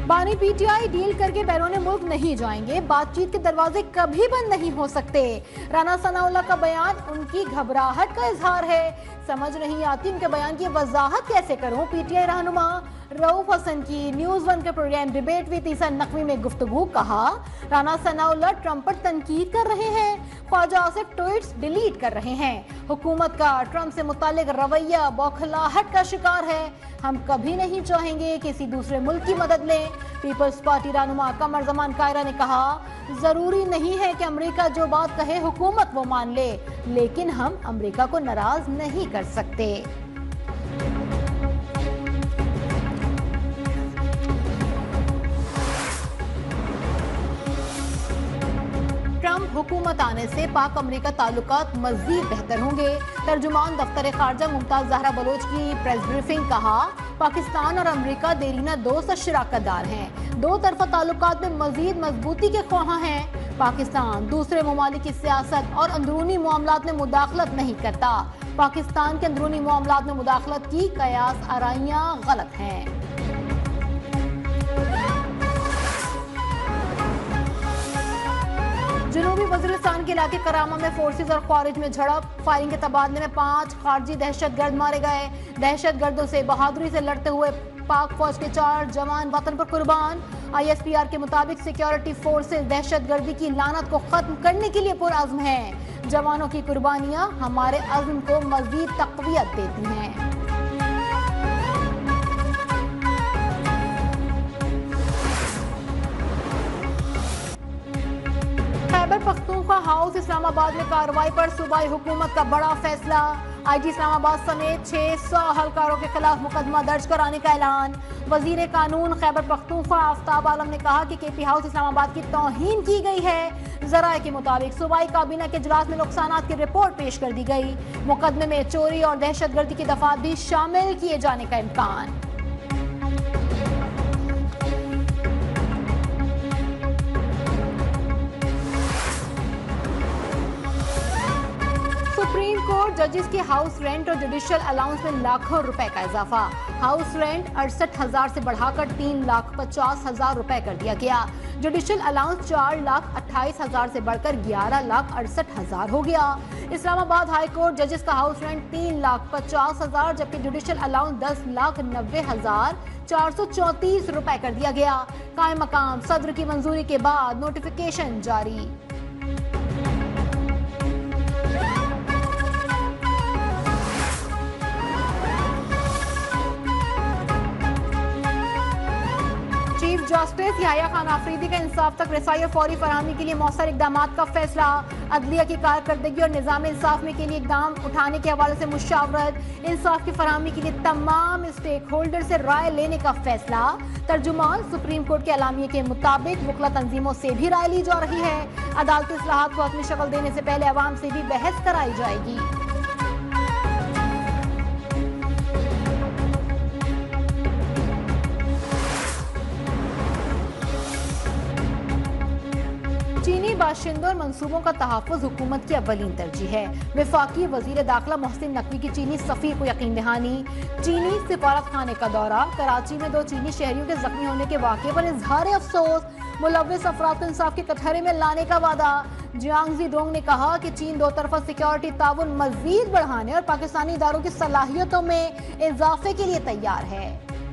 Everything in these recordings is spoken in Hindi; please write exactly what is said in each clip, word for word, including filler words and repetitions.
बानी पीटीआई डील करके बैरून मुल्क नहीं जाएंगे, बातचीत के दरवाजे कभी बंद नहीं हो सकते। राना सनाउल्लाह का बयान उनकी घबराहट का इजहार है। समझ नहीं आती उनके बयान की वजाहत कैसे करूं। पीटीआई रहनुमा रऊफ हसन की न्यूज वन के programme debate with Eesa Naqvi में गुफ्तगू। कहा, राना सनाउल्लाह ट्रंप पर तनकीद कर रहे हैं, ख्वाजा आसिफ ट्वीट्स डिलीट कर रहे हैं। हुकूमत का ट्रंप से मुतालिक रवैया बौखलाहट का शिकार है। हम कभी नहीं चाहेंगे किसी दूसरे मुल्क की मदद लें। पीपल्स पार्टी रहनुमा कमर जमान कायरा ने कहा, जरूरी नहीं है कि अमेरिका जो बात कहे हुकूमत वो मान ले, लेकिन हम अमेरिका को नाराज नहीं कर सकते। ट्रंप हुकूमत आने से पाक अमेरिका ताल्लुकात मजीद बेहतर होंगे। तर्जुमान दफ्तर खारजा मुमताज जहरा बलोच की प्रेस ब्रीफिंग। कहा, पाकिस्तान और अमेरिका देरीना दोस्त और शराकतदार हैं, दो तरफा ताल्लुकात में मजीद मजबूती के ख्वाहां हैं। पाकिस्तान दूसरे ममालिक की सियासत और अंदरूनी मामलात में मुदाखलत नहीं करता। पाकिस्तान के अंदरूनी मामलात में मुदाखलत की कयास आराइयां गलत हैं। जनूबी वजीरिस्तान के इलाके करामा में फोर्सेज और खारिज में झड़प। फायरिंग के तबादले में पांच खारजी दहशतगर्द मारे गए। दहशतगर्दों से बहादुरी से लड़ते हुए पाक फौज के चार जवान वतन पर कुर्बान। आईएसपीआर के मुताबिक सिक्योरिटी फोर्सेज दहशतगर्दी की लानत को खत्म करने के लिए पुरअज़्म हैं। जवानों की कुर्बानियां हमारे अज़्म को मजीद तक़वियत देती हैं। खैबर पख्तूनख्वा हाउस इस्लामाबाद में कार्रवाई पर सूबाई हुकूमत का बड़ा फैसला। आईजी इस्लामाबाद समेत छह सौ अहलकारों के खिलाफ मुकदमा दर्ज कराने का ऐलान। वजीर कानून खैबर पख्तूनख्वा आफ्ताब आलम ने कहा कि केपी हाउस इस्लामाबाद की तौहीन की गई है। जराये के मुताबिक सूबाई काबीना के इजलास में नुकसानात की रिपोर्ट पेश कर दी गई। मुकदमे में चोरी और दहशतगर्दी की दफात भी शामिल किए जाने का इम्कान। सुप्रीम कोर्ट जजेस के हाउस रेंट और जुडिशियल अलाउंस में लाखों रुपए का इजाफा। हाउस रेंट अड़सठ हजार से बढ़ाकर तीन लाख पचास हजार रुपए कर दिया गया। जुडिशियल अलाउंस चार लाख अट्ठाईस हजार से बढ़कर ग्यारह लाख अड़सठ हजार हो गया। इस्लामाबाद हाई कोर्ट जजेस का हाउस रेंट तीन लाख पचास हजार जबकि जुडिशियल अलाउंस दस लाख नब्बे हजार चार सौ चौंतीस रुपए कर दिया गया। कायम मकाम सदर की मंजूरी के बाद नोटिफिकेशन जारी। चीफ जस्टिस याह्या खान आफरीदी का इंसाफ तक रसाई और फौरी फरहमी के लिए मौसर इकदाम का फैसला। अदलिया की कारकर्दगी और निजाम इंसाफ में के लिए इकदाम उठाने के हवाले से मुशावरत। इंसाफ की फरहमी के लिए तमाम स्टेक होल्डर से राय लेने का फैसला। तर्जुमान सुप्रीम कोर्ट के अलामिये के मुताबिक वकला तंजीमों से भी राय ली जा रही है। अदालती इस्लाहात को अपनी शक्ल देने से पहले अवाम से भी बहस कराई जाएगी। चीनी बाशिंदों और मंसूबों का तहफ़्फ़ुज़ हुकूमत की अव्वलीन तरजीह है। वफाकी वज़ीर दाखिला मोहसिन नकवी की चीनी सफ़ीर को यकीन दहानी। चीनी सिफारत खाने का दौरा। कराची में दो चीनी शहरियों के जख्मी होने के वाक़े पर इजहार अफसोस। मुलव्विस अफराद को इंसाफ के कटहरे में लाने का वादा। जियांग जी डोंग ने कहा कि चीन दो तरफा सिक्योरिटी ताउन मजीद बढ़ाने और पाकिस्तानी इदारों की सलाहियतों में इजाफे के लिए तैयार है।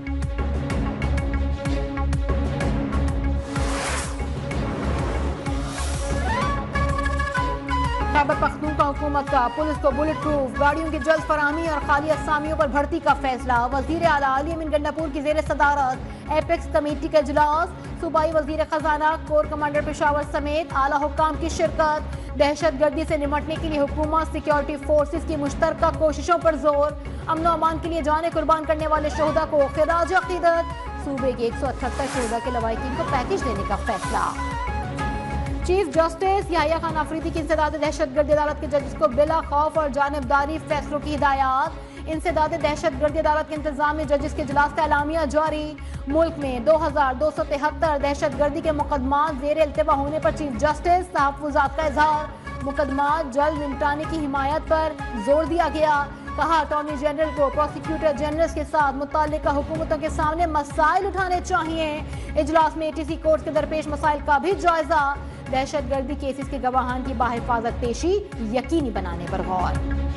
खैबर पख्तूनख्वा हुकूमत का पुलिस को बुलेट प्रूफ गाड़ियों की जल्द फराहमी और खाली असामियों पर भर्ती का फैसला। वजीर आला अली अमीन गंडापुर की जेर सदारत एपेक्स कमेटी का इजलास। सूबाई वजीर खजाना कोर कमांडर पेशावर समेत आला हुक्काम की शिरकत। दहशतगर्दी से निपटने के लिए हुकूमत सिक्योरिटी फोर्सेज की मुश्तरका कोशिशों पर जोर। अमन व अमान के लिए जाने कुर्बान करने वाले शोहदा को खिराज अकीदत। सूबे के एक सौ अठहत्तर शोहदा के लवाहिकीन को पैकेज देने का फैसला। चीफ जस्टिस याह्या खान आफरीदी की इंसदाद दहशतगर्दी अदालत के जजेस को बिला खौफ और जानिबदारी फैसलों की हिदायत। इंसदाद दहशतगर्दी अदालत के इंतजाम में जजेस के इजलास का एलामिया जारी। मुल्क में दो हजार दो सौ तिहत्तर दहशतगर्दी के मुकदमा जेर इल्तिवा होने पर चीफ जस्टिस तहफ्फुजात का इजहार। मुकदमा जल्द निपटाने की हिमायत पर जोर दिया गया। कहा अटॉर्नी जनरल को प्रोसिक्यूटर जनरल के साथ मुताल्लिका हुकूमतों के सामने मसाइल उठाने चाहिए। इजलास में एटीसी कोर्ट के दरपेश मसाइल का भी जायजा। दहशतगर्दी केसेस के गवाहान की बाहिफाजत पेशी यकीनी बनाने पर गौर।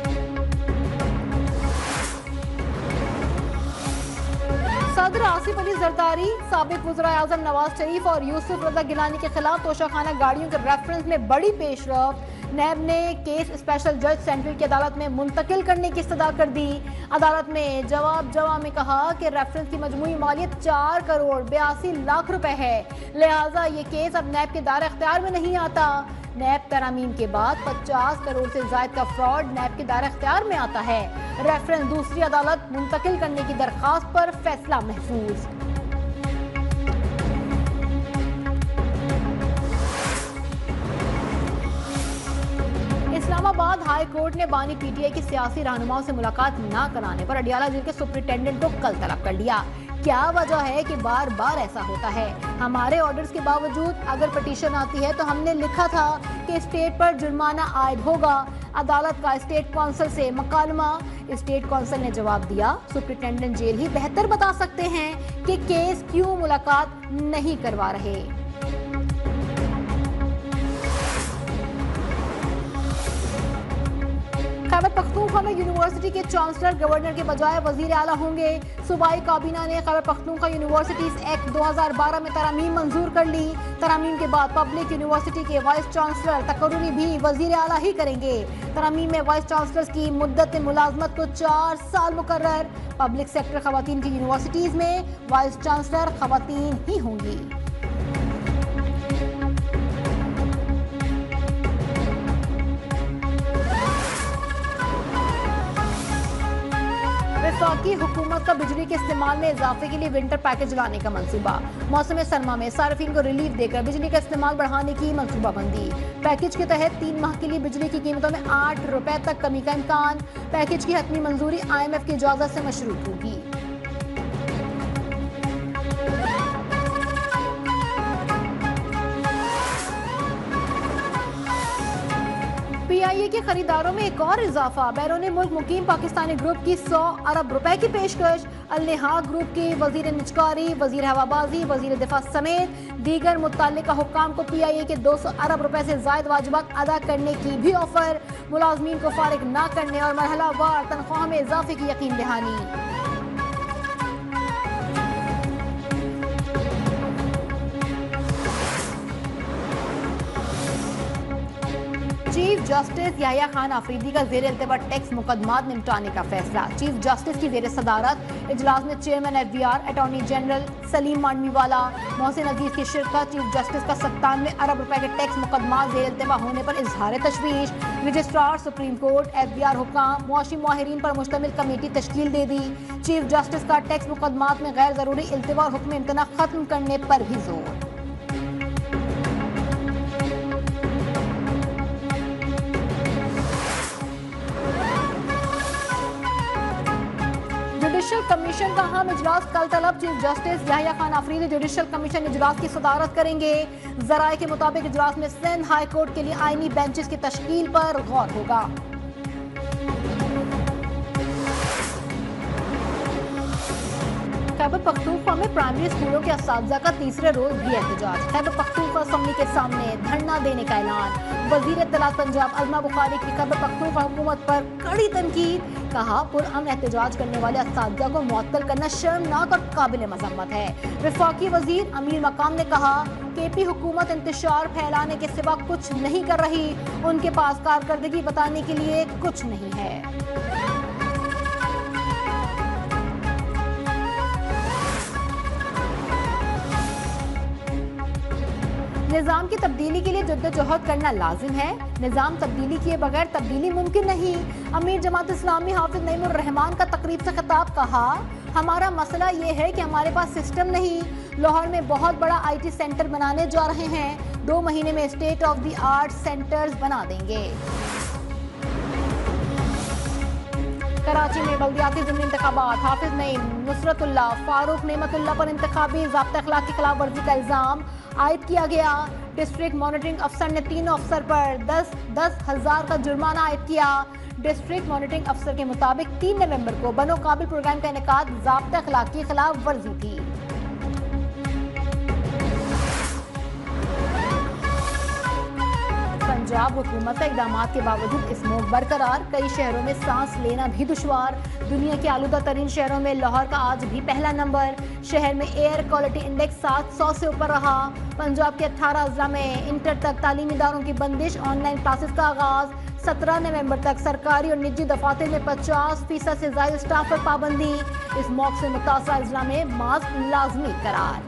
सदर आसिफ अली जरदारी, साबिक वज़ीर आज़म नवाज शरीफ और यूसुफ रज़ा गिलानी के खिलाफ तोशाखाना गाड़ियों के रेफरेंस में बड़ी पेशरफ्त। नैब ने केस स्पेशल जज सेंट्रल की अदालत में मुंतकिल करने की इस्तदा कर दी। अदालत में जवाब जवाब में कहा कि रेफरेंस की मजमूई मालियत चार करोड़ बयासी लाख रुपए है, लिहाजा ये केस अब नैब के दायरे इख्तियार में नहीं आता। नैब तरामीम के बाद पचास करोड़ से जायद का फ्रॉड नैब के दायरे इख्तियार में आता है। रेफरेंस दूसरी अदालत मुंतकिल करने की दरखास्त पर फैसला महफूज। इस्लामाबाद हाई कोर्ट ने बानी पीटीआई की सियासी रहनुमाओं से मुलाकात न कराने पर अडियाला जेल के सुप्रिंटेंडेंट को कल तलब कर लिया। क्या वजह है कि बार बार ऐसा होता है? हमारे ऑर्डर्स के बावजूद अगर पिटीशन आती है तो हमने लिखा था कि स्टेट पर जुर्माना आयद होगा। अदालत का स्टेट काउंसिल से मुकालमा। स्टेट काउंसिल ने जवाब दिया, सुप्रिंटेंडेंट जेल ही बेहतर बता सकते हैं कि केस क्यों मुलाकात नहीं करवा रहे। खैबर पख्तूनख्वा में यूनिवर्सिटी के चांसलर गवर्नर के बजाय वजीर आला होंगे। सूबाई काबीना ने खैबर पख्तूनख्वा यूनिवर्सिटीज एक्ट दो हज़ार बारह में तरामीम मंजूर कर ली। तरामीम के बाद पब्लिक यूनिवर्सिटी के वाइस चांसलर तकर्री भी वजीर आला ही करेंगे। तरामीम में वाइस चांसलर की मुद्दत मुलाजमत को चार साल मुकर्रर। पब्लिक सेक्टर खवातीन की यूनिवर्सिटीज में वाइस चांसलर खवातीन ही होंगी। वफाकी हुकूमत का बिजली के इस्तेमाल में इजाफे के लिए विंटर पैकेज लाने का मंसूबा। मौसम सरमा में सार्फिन को रिलीफ देकर बिजली का इस्तेमाल बढ़ाने की मंसूबाबंदी। पैकेज के तहत तीन माह के लिए बिजली की कीमतों में आठ रुपए तक कमी का इम्कान। पैकेज की हतमी मंजूरी आई एम एफ की इजाजत से मशरूत होगी। पीआईए के खरीदारों में एक और इजाफा। बैरून मुल्क मुकीम पाकिस्तानी ग्रुप की सौ अरब रुपए की पेशकश। अल-निहाद ग्रुप के वजीर निचकारी, वजीर हवाबाजी, वजीर दिफा समेत दीगर मुत्तल्लिका हुक्काम को पीआईए के दो सौ अरब रुपए से जायद वाजिबात अदा करने की भी ऑफर। मुलाजमीन को फारिग न करने और मरहला वार तनख्वाह में इजाफे की यकीन दहानी। चीफ जस्टिस याह्या खान आफरीदी का जेर इल्तिवा टैक्स मुकदमात निपटाने का फैसला। चीफ जस्टिस की जेर सदारत इजलास में chairman F B R, attorney general Saleem Mandviwalla, Mohsin Aziz की शिरकत। चीफ जस्टिस का सत्तानवे अरब रुपए के टैक्स मुकदमात जेर इल्तिवा होने पर इजहार तशवीश। Registrar supreme court, F B R हुक्काम, मुआशी माहिरीन पर मुश्तमिल कमेटी तश्कील दे दी। चीफ जस्टिस का टैक्स मुकदमात में गैर जरूरी इल्तिवा और हुक्म इम्तना खत्म करने पर भी जोर। जुडिशल कमीशन का अहम इजलास कल तलब। Chief justice Yahya Khan Afridi judicial commission इजलास की सदारत करेंगे। जराये के मुताबिक इजलास में सिंध हाई कोर्ट के लिए आईनी बेंचेस की तश्कील पर गौर होगा। खैबर पख्तूनख्वा में प्राइमरी स्कूलों के असातिज़ा का तीसरे रोज भी एहतजाज। खैबर पख्तूनख्वा असम्बली के सामने धरना देने का ऐलान। वजीर इत्तलात पंजाब अज़मा बुखारी की खैबर पख्तूनख्वा हुकूमत पर कड़ी तनकीद। कहा, पुरअमन एहतजाज करने वाले असातिज़ा को मुअत्तल करना शर्मनाक और काबिल मज़म्मत है। वफाकी वजीर अमीर मकाम ने कहा, के पी हुकूमत इंतशार फैलाने के सिवा कुछ नहीं कर रही। उनके पास कारकर्दगी बताने के लिए कुछ नहीं है। निज़ाम की तब्दीली के लिए जद्दोजहद करना लाजिम है। निज़ाम तब्दीली किए बगैर तब्दीली मुमकिन नहीं। अमीर जमात इस्लामी हाफिज नईमुर रहमान का तकरीब से खिताब। कहा, हमारा मसला ये है कि हमारे पास सिस्टम नहीं। लाहौर में बहुत बड़ा आई टी सेंटर बनाने जा रहे हैं। दो महीने में state of the art centres बना देंगे। कराची में बल्दियाती ज़िमनी इंतखाबात, हाफिज नईम, नुसरतुल्लाह, फारूक नेमतुल्लाह पर इंतखाबी ज़ाब्ता अखलाक की खिलाफ वर्जी का इल्ज़ाम आयद किया गया। डिस्ट्रिक्ट मॉनिटरिंग अफसर ने तीनों अफसर पर दस दस हजार का जुर्माना आयद किया। डिस्ट्रिक्ट मॉनिटरिंग अफसर के मुताबिक तीन नवंबर को बनो काबिल प्रोग्राम का इनेकाद ज़ाब्ता अखलाक की खिलाफ वर्जी थी। पंजाब हुकूमत का इक़दामात के बावजूद स्मोक बरकरार, कई शहरों में सांस लेना भी दुश्वार। दुनिया के आलूदा तरीन शहरों में लाहौर का आज भी पहला नंबर। शहर में एयर क्वालिटी इंडेक्स सात सौ से ऊपर रहा। पंजाब के अठारह अजला में इंटर तक तालीमी इदारों की बंदिश, ऑनलाइन क्लासेस का आगाज। सत्रह नवंबर तक सरकारी और निजी दफातर में पचास फीसद से ज्यादा स्टाफ पर पाबंदी। स्मोक से मुतासरा अजला में मास्क लाजमी करार।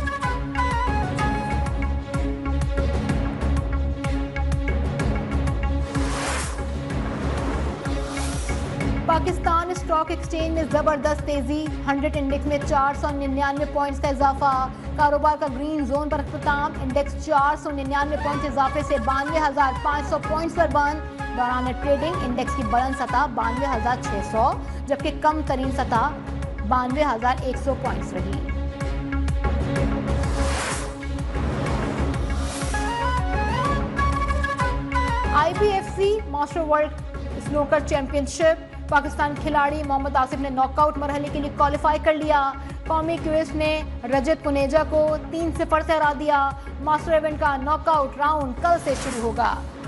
पाकिस्तान स्टॉक एक्सचेंज में जबरदस्त तेजी, हंड्रेड इंडेक्स में चार सौ निन्यानवे पॉइंट्स का इजाफा। कारोबार का ग्रीन जोन पर अख्ताम, इंडेक्स चार सौ निन्यानवे पॉइंट इजाफे से बानवे हजार पाँच सौ पॉइंट्स पर बंद। दौरान ट्रेडिंग इंडेक्स की बुलंद सतह बानवे हजार छः सौ जबकि कम तरीन सतह बानवे हजार एक सौ पॉइंट्स रही। I B F C master world snooker championship, Pakistan खिलाड़ी मोहम्मद आसिफ ने नॉकआउट मरहले के लिए क्वालिफाई कर लिया। कौमी क्विज ने रजत कुनेजा को तीन सिफर से हरा दिया। मास्टर इवेंट का नॉकआउट राउंड कल से शुरू होगा।